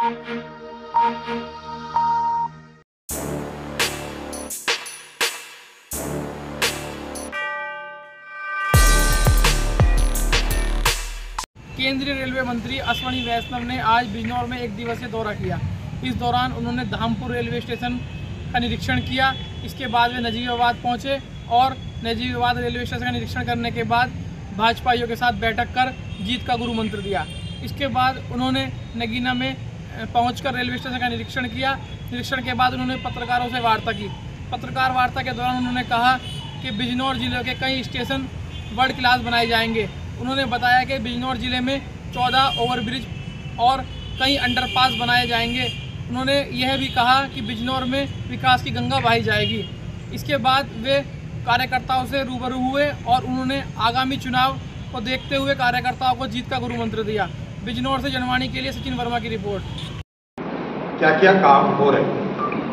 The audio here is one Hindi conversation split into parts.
केंद्रीय रेलवे मंत्री अश्विनी वैष्णव ने आज बिजनौर में एक दिवसीय दौरा किया। इस दौरान उन्होंने धामपुर रेलवे स्टेशन का निरीक्षण किया। इसके बाद वे नजीबाबाद पहुंचे और नजीबाबाद रेलवे स्टेशन का निरीक्षण करने के बाद भाजपाइयों के साथ बैठक कर जीत का गुरु मंत्र दिया। इसके बाद उन्होंने नगीना में पहुंचकर रेलवे स्टेशन का निरीक्षण किया। निरीक्षण के बाद उन्होंने पत्रकारों से वार्ता की। पत्रकार वार्ता के दौरान उन्होंने कहा कि बिजनौर जिले के कई स्टेशन वर्ल्ड क्लास बनाए जाएंगे। उन्होंने बताया कि बिजनौर जिले में 14 ओवरब्रिज और कई अंडरपास बनाए जाएंगे। उन्होंने यह भी कहा कि बिजनौर में विकास की गंगा बहाई जाएगी। इसके बाद वे कार्यकर्ताओं से रूबरू हुए और उन्होंने आगामी चुनाव को देखते हुए कार्यकर्ताओं को जीत का गुरु मंत्र दिया। बिजनौर से जनवाणी के लिए सचिन वर्मा की रिपोर्ट। क्या क्या काम हो रहे हैं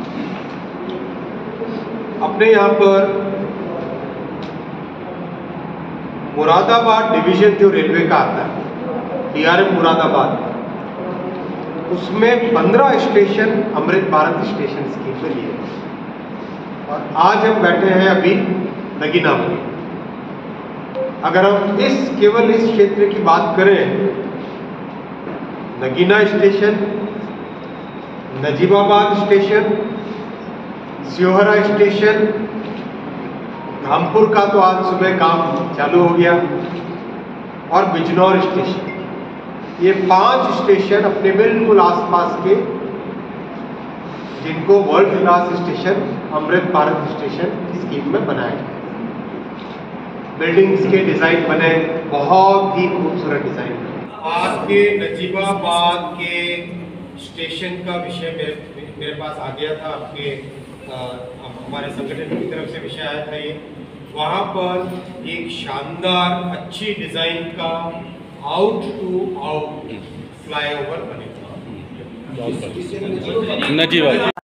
अपने यहाँ पर? मुरादाबाद डिवीजन जो रेलवे का आता है, DRM मुरादाबाद, उसमें 15 station Amrit Bharat station scheme में लिए और आज हम बैठे हैं अभी नगीना में। अगर हम केवल इस क्षेत्र की बात करें, Nagina station, Najibabad station, Seohara station, Dhampur का तो आज सुबह काम चालू हो गया और बिजनौर स्टेशन, ये 5 स्टेशन अपने बिल्कुल आसपास के, जिनको world class station Amrit Bharat station की स्कीम में बनाया गया। बिल्डिंग्स के डिजाइन बने, बहुत ही खूबसूरत डिजाइन बने। आपके नजीबाबाद के स्टेशन का विषय मेरे पास आ गया था, आपके हमारे संगठन की तरफ से विषय आया था। ये वहाँ पर एक शानदार अच्छी डिजाइन का आउट टू आउट फ्लाईओवर बनेगा।